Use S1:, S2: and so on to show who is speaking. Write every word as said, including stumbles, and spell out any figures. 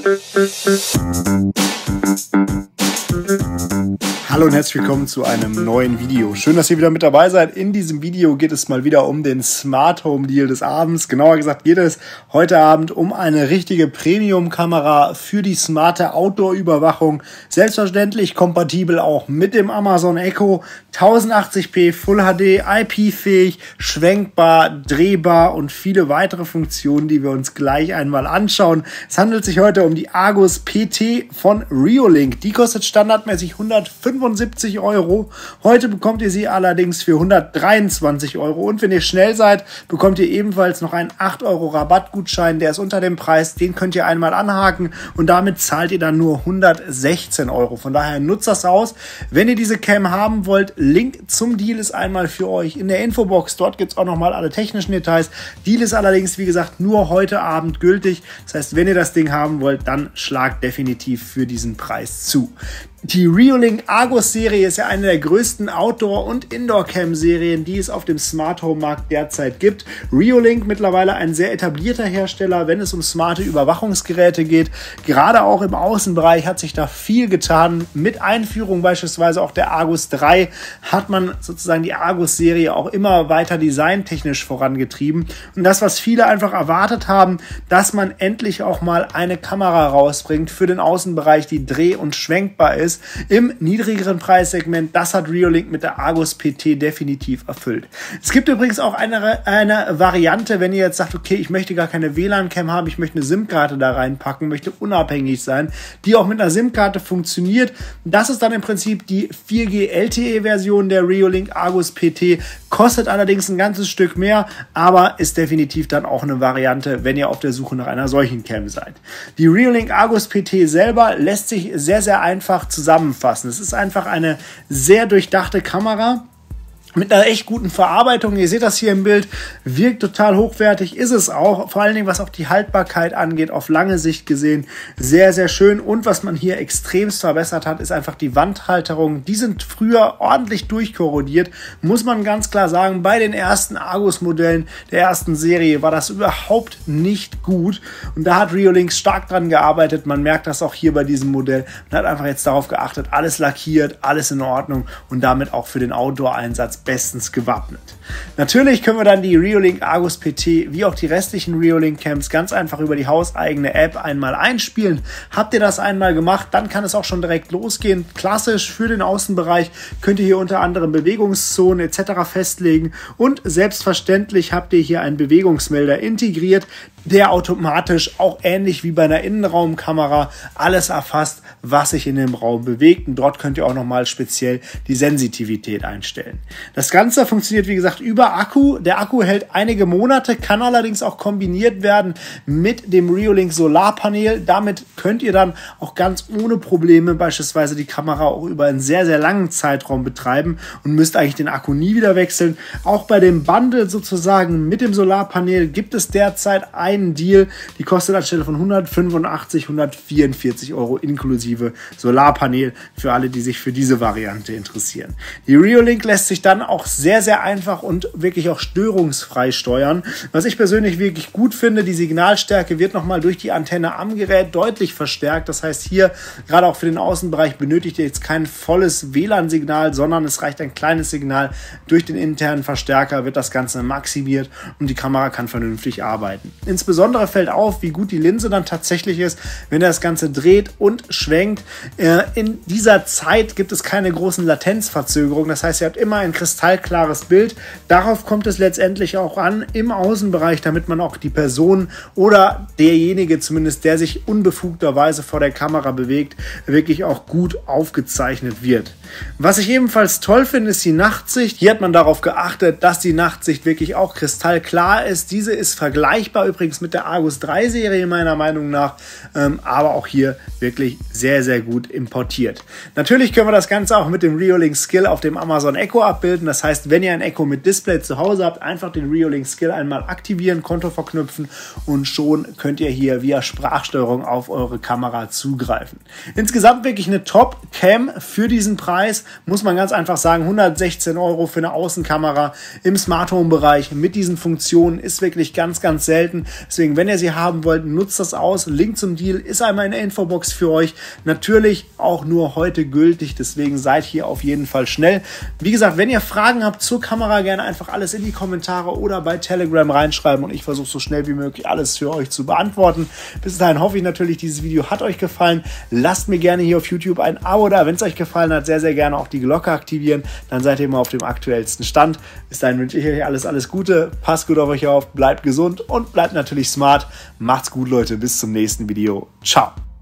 S1: Hallo und herzlich willkommen zu einem neuen Video. Schön, dass ihr wieder mit dabei seid. In diesem Video geht es mal wieder um den Smart Home Deal des Abends. Genauer gesagt geht es heute Abend um eine richtige Premium-Kamera für die smarte Outdoor-Überwachung. Selbstverständlich kompatibel auch mit dem Amazon Echo. tausendachtzig p Full H D, I P-fähig, schwenkbar, drehbar und viele weitere Funktionen, die wir uns gleich einmal anschauen. Es handelt sich heute um die Argus P T von Reolink. Die kostet standardmäßig hundertfünfundsiebzig Euro. Heute bekommt ihr sie allerdings für hundertdreiundzwanzig Euro. Und wenn ihr schnell seid, bekommt ihr ebenfalls noch einen acht Euro Rabattgutschein. Der ist unter dem Preis. Den könnt ihr einmal anhaken und damit zahlt ihr dann nur hundertsechzehn Euro. Von daher nutzt das aus. Wenn ihr diese Cam haben wollt, Link zum Deal ist einmal für euch in der Infobox. Dort gibt es auch nochmal alle technischen Details. Deal ist allerdings, wie gesagt, nur heute Abend gültig. Das heißt, wenn ihr das Ding haben wollt, dann schlagt definitiv für diesen Preis zu. Die Reolink Argus Serie ist ja eine der größten Outdoor- und Indoor-Cam-Serien, die es auf dem Smart Home-Markt derzeit gibt. Reolink mittlerweile ein sehr etablierter Hersteller, wenn es um smarte Überwachungsgeräte geht. Gerade auch im Außenbereich hat sich da viel getan. Mit Einführung beispielsweise auch der Argus drei hat man sozusagen die Argus-Serie auch immer weiter designtechnisch vorangetrieben. Und das, was viele einfach erwartet haben, dass man endlich auch mal eine Kamera rausbringt für den Außenbereich, die dreh- und schwenkbar ist. Im niedrigeren Preissegment, das hat Reolink mit der Argus P T definitiv erfüllt. Es gibt übrigens auch eine, eine Variante, wenn ihr jetzt sagt, okay, ich möchte gar keine W L A N-Cam haben, ich möchte eine SIM-Karte da reinpacken, möchte unabhängig sein, die auch mit einer SIM-Karte funktioniert. Das ist dann im Prinzip die vier G L T E-Version der Reolink Argus P T, kostet allerdings ein ganzes Stück mehr, aber ist definitiv dann auch eine Variante, wenn ihr auf der Suche nach einer solchen Cam seid. Die Reolink Argus P T selber lässt sich sehr, sehr einfach zusammenfassen. Es ist einfach eine sehr durchdachte Kamera mit einer echt guten Verarbeitung. Ihr seht das hier im Bild, wirkt total hochwertig, ist es auch. Vor allen Dingen, was auch die Haltbarkeit angeht, auf lange Sicht gesehen, sehr, sehr schön. Und was man hier extremst verbessert hat, ist einfach die Wandhalterung. Die sind früher ordentlich durchkorrodiert, muss man ganz klar sagen. Bei den ersten Argus-Modellen der ersten Serie war das überhaupt nicht gut. Und da hat Reolink stark dran gearbeitet. Man merkt das auch hier bei diesem Modell. Man hat einfach jetzt darauf geachtet, alles lackiert, alles in Ordnung und damit auch für den Outdoor-Einsatz bestens gewappnet. Natürlich können wir dann die Reolink Argus P T wie auch die restlichen Reolink Cams ganz einfach über die hauseigene App einmal einspielen. Habt ihr das einmal gemacht, dann kann es auch schon direkt losgehen. Klassisch für den Außenbereich könnt ihr hier unter anderem Bewegungszonen et cetera festlegen und selbstverständlich habt ihr hier einen Bewegungsmelder integriert, der automatisch auch ähnlich wie bei einer Innenraumkamera alles erfasst, was sich in dem Raum bewegt. Und dort könnt ihr auch nochmal speziell die Sensitivität einstellen. Das Ganze funktioniert, wie gesagt, über Akku. Der Akku hält einige Monate, kann allerdings auch kombiniert werden mit dem Reolink Solarpanel. Damit könnt ihr dann auch ganz ohne Probleme beispielsweise die Kamera auch über einen sehr, sehr langen Zeitraum betreiben und müsst eigentlich den Akku nie wieder wechseln. Auch bei dem Bundle sozusagen mit dem Solarpanel gibt es derzeit einen Deal. Die kostet anstelle von hundertfünfundachtzig, hundertvierundvierzig Euro inklusive Solarpanel für alle, die sich für diese Variante interessieren. Die Reolink lässt sich dann auch sehr, sehr einfach und wirklich auch störungsfrei steuern. Was ich persönlich wirklich gut finde, die Signalstärke wird nochmal durch die Antenne am Gerät deutlich verstärkt. Das heißt, hier gerade auch für den Außenbereich benötigt ihr jetzt kein volles W L A N-Signal, sondern es reicht ein kleines Signal. Durch den internen Verstärker wird das Ganze maximiert und die Kamera kann vernünftig arbeiten. Insbesondere fällt auf, wie gut die Linse dann tatsächlich ist, wenn er das Ganze dreht und schwenkt. In dieser Zeit gibt es keine großen Latenzverzögerungen. Das heißt, ihr habt immer ein kristallklares Bild. Darauf kommt es letztendlich auch an im Außenbereich, damit man auch die Person oder derjenige zumindest, der sich unbefugterweise vor der Kamera bewegt, wirklich auch gut aufgezeichnet wird. Was ich ebenfalls toll finde, ist die Nachtsicht. Hier hat man darauf geachtet, dass die Nachtsicht wirklich auch kristallklar ist. Diese ist vergleichbar übrigens mit der Argus drei Serie meiner Meinung nach, ähm, aber auch hier wirklich sehr, sehr gut importiert. Natürlich können wir das Ganze auch mit dem Reolink Skill auf dem Amazon Echo abbilden. Das heißt, wenn ihr ein Echo mit Display zu Hause habt, einfach den Reolink Skill einmal aktivieren, Konto verknüpfen und schon könnt ihr hier via Sprachsteuerung auf eure Kamera zugreifen. Insgesamt wirklich eine Top-Cam für diesen Preis, muss man ganz einfach sagen. hundertsechzehn Euro für eine Außenkamera im Smart Home Bereich mit diesen Funktionen ist wirklich ganz, ganz selten. Deswegen, wenn ihr sie haben wollt, nutzt das aus. Link zum Deal ist einmal in der Infobox für euch. Natürlich auch nur heute gültig, deswegen seid hier auf jeden Fall schnell. Wie gesagt, wenn ihr Fragen habt zur Kamera, gerne einfach alles in die Kommentare oder bei Telegram reinschreiben und ich versuche so schnell wie möglich alles für euch zu beantworten. Bis dahin hoffe ich natürlich, dieses Video hat euch gefallen. Lasst mir gerne hier auf YouTube ein Abo da, wenn es euch gefallen hat. Sehr, sehr gerne auch die Glocke aktivieren. Dann seid ihr immer auf dem aktuellsten Stand. Bis dahin wünsche ich euch alles, alles Gute. Passt gut auf euch auf, bleibt gesund und bleibt natürlich smart. Macht's gut, Leute. Bis zum nächsten Video. Ciao.